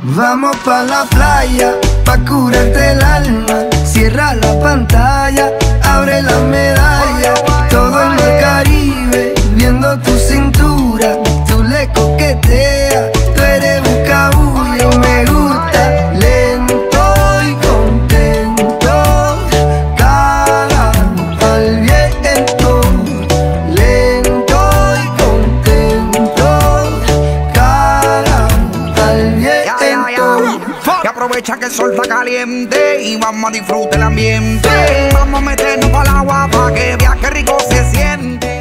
Vamos pa' la playa, pa' curarte el alma. Cierra la pantalla, abre la medalla. Todo el mar Caribe, viendo tu cintura. Tú le coqueteas, tú eres buscabulla y me gusta. Lento y contento, cara al viento. Lento y contento, cara al viento. Y aprovecha que el sol está caliente y vamos a disfrutar el ambiente. Vamos a meternos para el agua pa' que viaje rico se siente.